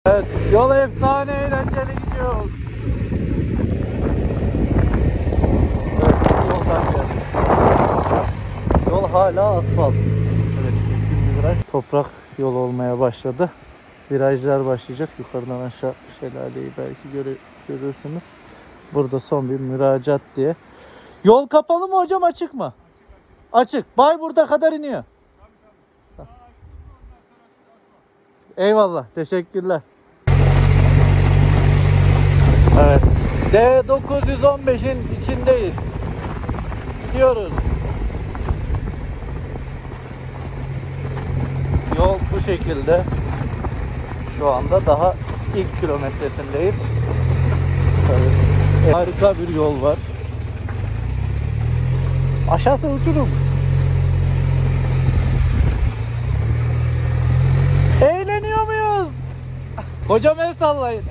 Evet, yol efsane eğlenceli gidiyor. Evet, şu yoldan geldik. Yol hala asfalt. Evet, keskin bir viraj. Toprak yol olmaya başladı. Virajlar başlayacak. Yukarıdan aşağı şelaleyi belki görürsünüz. Burada son bir müracaat diye. Yol kapalı mı hocam, açık mı? Açık. Bayburt'a kadar iniyor. Eyvallah. Teşekkürler. Evet. D915'in içindeyiz. Gidiyoruz. Yol bu şekilde. Şu anda daha ilk kilometresindeyiz. Evet. Harika bir yol var. Aşağısı uçurum. Eğleniyor muyuz? Hocam el sallayın.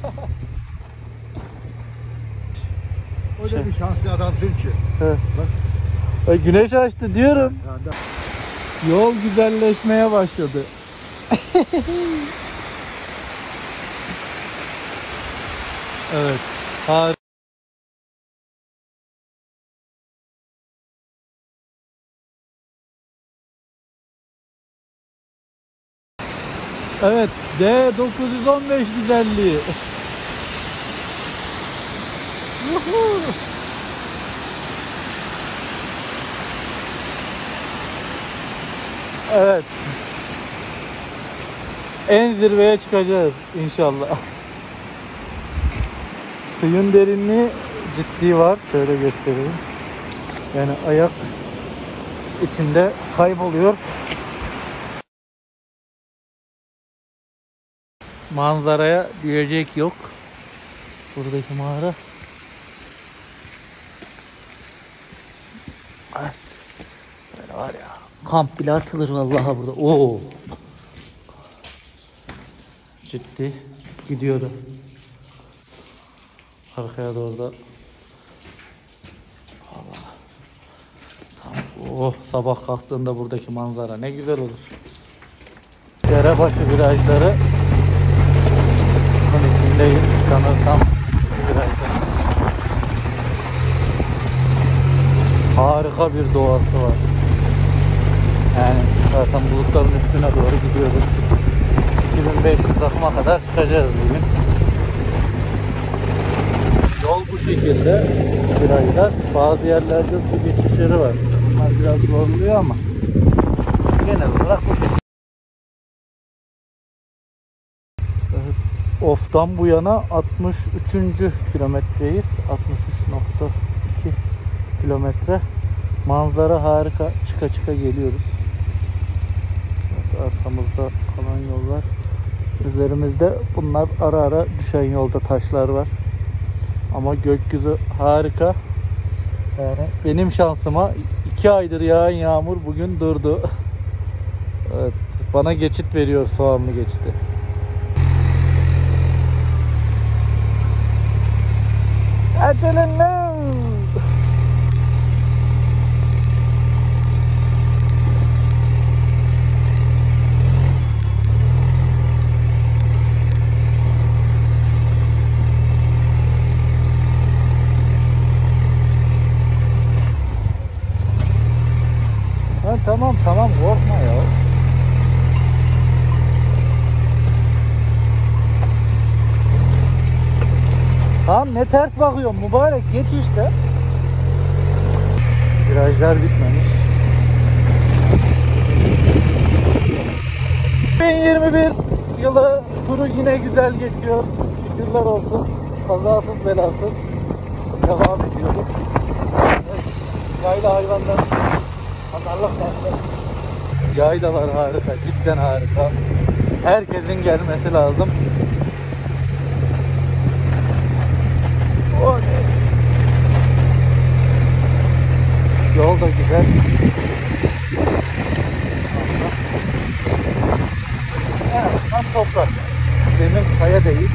Öyle bir şanslı adamsın ki. Evet. Bak. Güneş açtı diyorum. Yol güzelleşmeye başladı. Evet. Harika. Evet. D915 güzelliği. Yuhu. Evet. En zirveye çıkacağız inşallah. Suyun derinliği ciddi var. Şöyle göstereyim. Yani ayak içinde kayboluyor. Manzaraya diyecek yok. Buradaki mağara. Evet. Böyle var ya. Kamp bile atılır vallahi burada. Oo. Ciddi gidiyordu. Arkaya doğru da. Allah. Tamam. Oh, sabah kalktığında buradaki manzara ne güzel olur. Derebaşı virajları. Bunun içindeyim. Sanırsam virajda. Harika bir doğası var. Yani zaten bulutların üstüne doğru gidiyoruz. 2500 rakıma kadar çıkacağız bugün. Yol bu şekilde. Virajlar. Bazı yerlerde su geçişleri var. Bunlar biraz zorluyor ama genel olarak bu şekilde. Evet, Of'tan bu yana 63. kilometreyiz. 63.2 kilometre. Manzara harika. Çıka çıka geliyoruz. Evet, arkamızda kalan yol var. Üzerimizde bunlar ara ara düşen yolda taşlar var. Ama gökyüzü harika. Yani benim şansıma 2 aydır yağan yağmur bugün durdu. Evet, bana geçit veriyor, soğanlı geçidi. Acele. Tamam korkma ya. Tamam, ne ters bakıyorsun mübarek, geç işte. Virajlar bitmemiş. 2021 yılı turu yine güzel geçiyor. Şükürler olsun. Kazasız belasız devam ediyoruz. Yayla hayvanlar pazarlık yaptı. Yaylalar harika, cidden harika. Herkesin gelmesi lazım. Yol da güzel. Evet, tam toprak. Zemin kaya değil.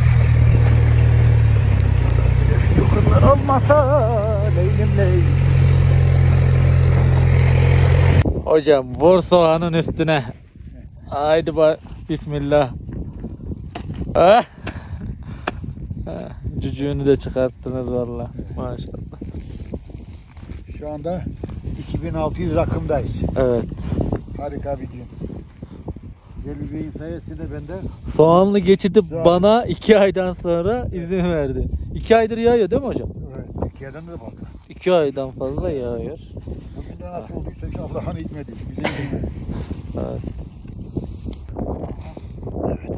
Şu çukurlar olmasa leylim leylim. Hocam vur soğanın üstüne. Haydi bismillah. Ah! Cücüğünü de çıkarttınız valla. Maşallah. Şu anda 2600 rakımdayız. Evet. Harika bir gün. Celil Bey'in sayesinde ben de Soğanlı geçidi Soğan. bana 2 aydan sonra izin verdi. 2 aydır yağıyor değil mi hocam? evet, Türkiye'den de baktım. 2 aydan fazla yağıyor. Bugün de nasıl olduysa işte Allah'ın hikmeti. Bize hikmeti. Evet. Evet.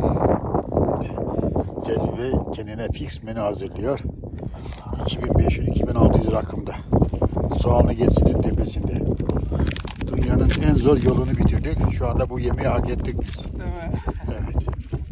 Celil Bey kendine fix menü hazırlıyor. 2500-2600 rakımda. Soğanlı Geçidin tepesinde. Dünyanın en zor yolunu bitirdik. Şu anda bu yemeği hak ettik biz. Değil mi? Evet.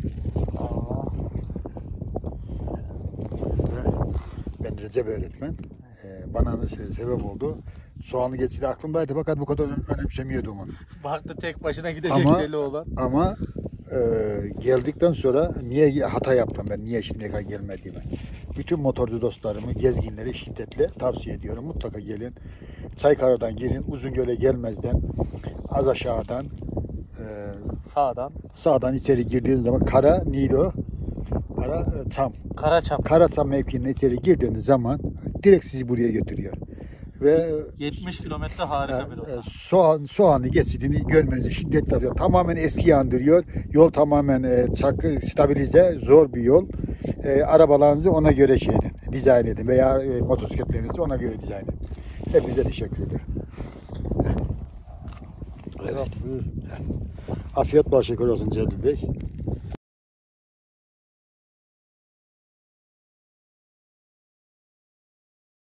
Ben Recep öğretmen. Bana sebep oldu. Soğanlı Geçidi aklımdaydı fakat bu kadar önemsemiyordum onu. Baktı tek başına gidecek Ama- deli olan. Ama geldikten sonra niye hata yaptım ben, niye şimdiye kadar gelmediğimi. Bütün motorcu dostlarımı, gezginleri şiddetle tavsiye ediyorum. Mutlaka gelin. Çaykara'dan gelin, Uzungöl'e gelmezden, az aşağıdan, Sağdan. sağdan içeri girdiğiniz zaman Kara Nido, Çam. Karaçam. Karaçam mevkiine içeri girdiğiniz zaman direkt sizi buraya götürüyor. Ve 70 kilometre harika bir rota. soğanlı geçidini görmenizi şiddetle arıyor. Tamamen eski andırıyor. Yol tamamen çakı stabilize, zor bir yol. Arabalarınızı ona göre dizayn edin veya motosikletlerinizi ona göre dizayn edin. Hepinize teşekkür ederim. Evet. Afiyet bol şeker olsun Celil Bey.